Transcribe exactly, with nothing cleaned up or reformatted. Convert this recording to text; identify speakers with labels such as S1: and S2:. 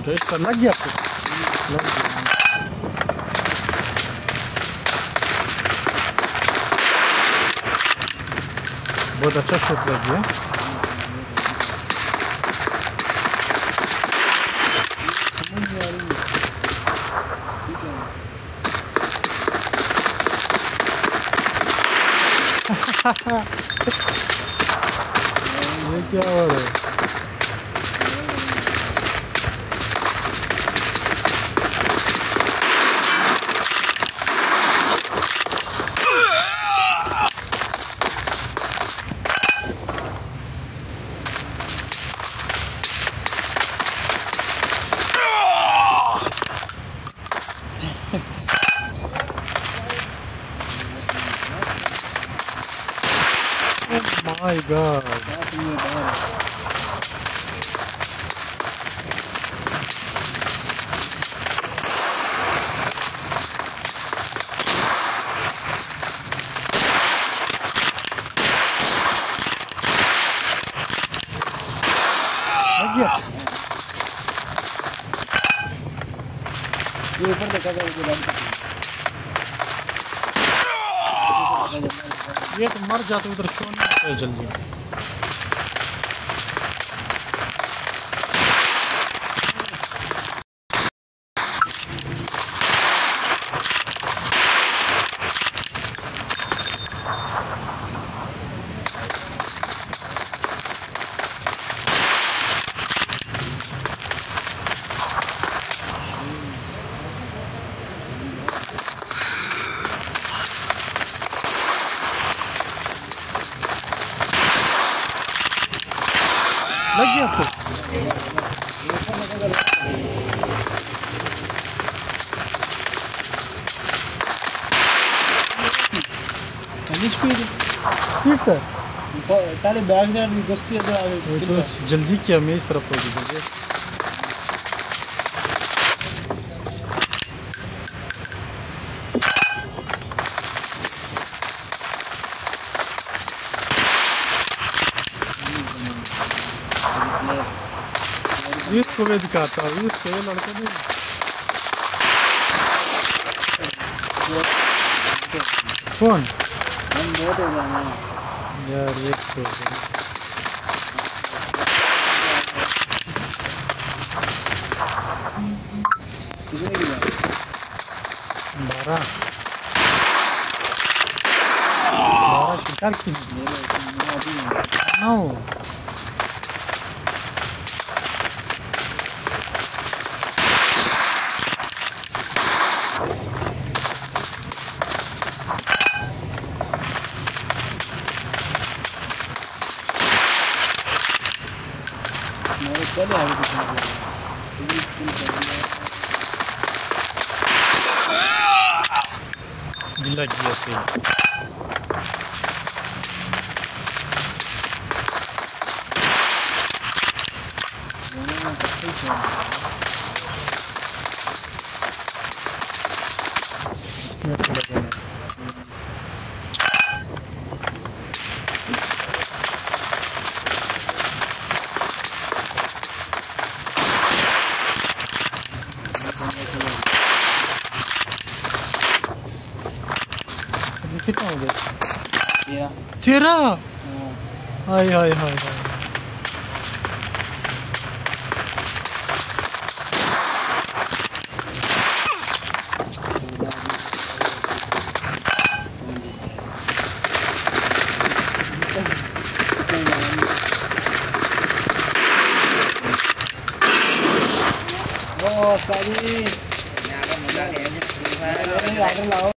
S1: तो इसका लग गया फिर लग गया। बहुत अच्छा शॉट लग गया। ये क्या हो रहा है? Oh my God! लग गया।
S2: ये ऊपर देखा जाए
S1: ये तो मर जाते उधर क्यों नहीं आता है जल्दी। लग गया फिर स्पीड स्पीड था
S2: पहले बैक साइड दोस्ती है
S1: वो तो जल्दी किया मैं इस तरफ हो गई। इसको मैं दिखाता हूँ इसको ये लड़का नहीं कौन
S2: हम बहुत हो गए
S1: यार एक तो
S2: कितने की
S1: बारह बारह किताब की नौ
S2: पहले आगे
S1: लग गया सही। कितना हो गया? तेरह। हाय हाय हाय हाय
S2: Oh, tadi. Ini ada mudah nih.